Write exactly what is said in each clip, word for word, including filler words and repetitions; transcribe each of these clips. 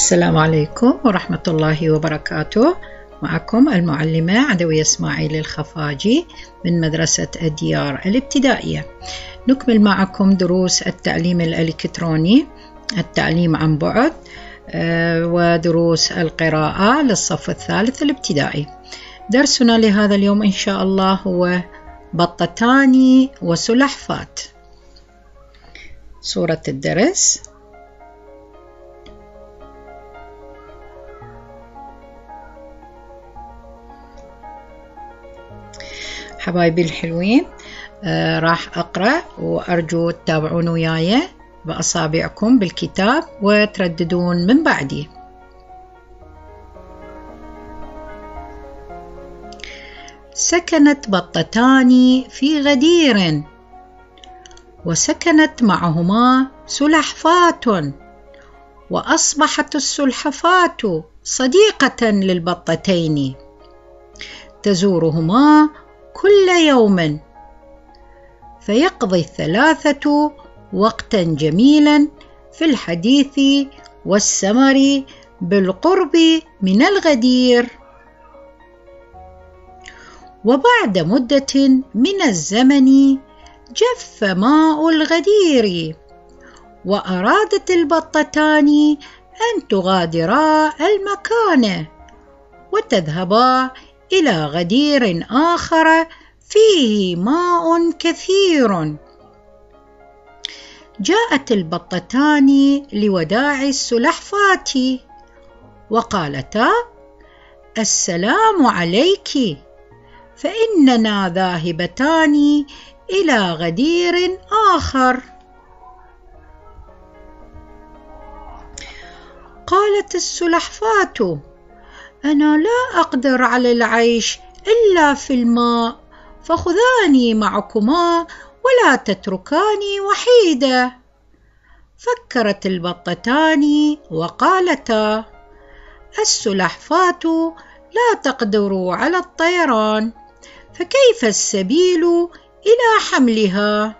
السلام عليكم ورحمة الله وبركاته. معكم المعلمة عدوية إسماعيل الخفاجي من مدرسة الديار الابتدائية. نكمل معكم دروس التعليم الإلكتروني، التعليم عن بعد، ودروس القراءة للصف الثالث الابتدائي. درسنا لهذا اليوم إن شاء الله هو بطتان وسلحفات. صورة الدرس. حبايبي الحلوين، آه راح أقرأ وأرجو تتابعون وياي بأصابعكم بالكتاب وترددون من بعدي. سكنت بطتان في غدير، وسكنت معهما سلحفات، وأصبحت السلحفات صديقة للبطتين، تزورهما كل يوم، فيقضي الثلاثة وقتا جميلا في الحديث والسمر بالقرب من الغدير. وبعد مدة من الزمن جف ماء الغدير، وأرادت البطتان أن تغادرا المكان وتذهبا إلى غدير آخر فيه ماء كثير. جاءت البطتان لوداع السلحفات وقالتا: السلام عليك، فإننا ذاهبتان إلى غدير آخر. قالت السلحفات: أنا لا أقدر على العيش إلا في الماء، فخذاني معكما ولا تتركاني وحيدة. فكرت البطتان وقالتا: السلحفات لا تقدر على الطيران، فكيف السبيل إلى حملها؟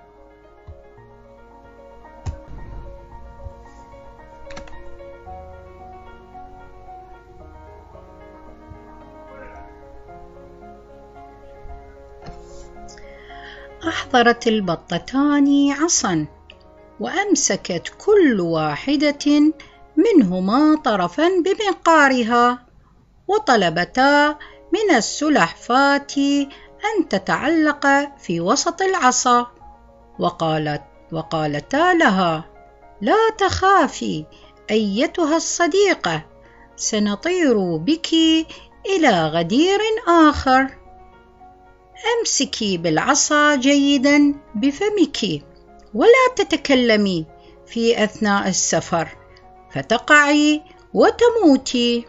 أحضرت البطتان عصا، وأمسكت كل واحدة منهما طرفا بمنقارها، وطلبتا من السلحفات أن تتعلق في وسط العصا، وقالت وقالتا لها: لا تخافي أيتها الصديقة، سنطير بك إلى غدير آخر. أمسكي بالعصا جيدا بفمك، ولا تتكلمي في أثناء السفر فتقعي وتموتي.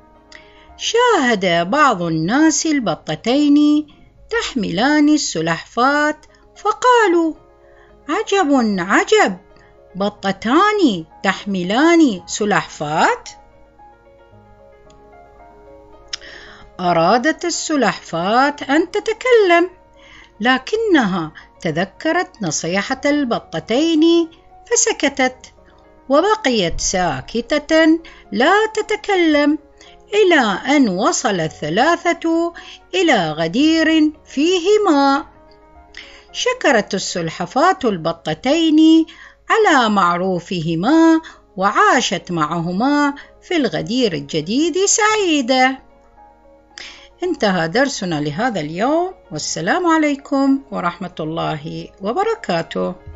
شاهد بعض الناس البطتين تحملان السلحفات، فقالوا: عجب عجب، بطتان تحملان سلحفات. أرادت السلحفات أن تتكلم، لكنها تذكرت نصيحة البطتين فسكتت، وبقيت ساكتة لا تتكلم إلى أن وصل الثلاثة إلى غدير فيه ماء. شكرت السلحفات البطتين على معروفهما، وعاشت معهما في الغدير الجديد سعيدة. انتهى درسنا لهذا اليوم، والسلام عليكم ورحمة الله وبركاته.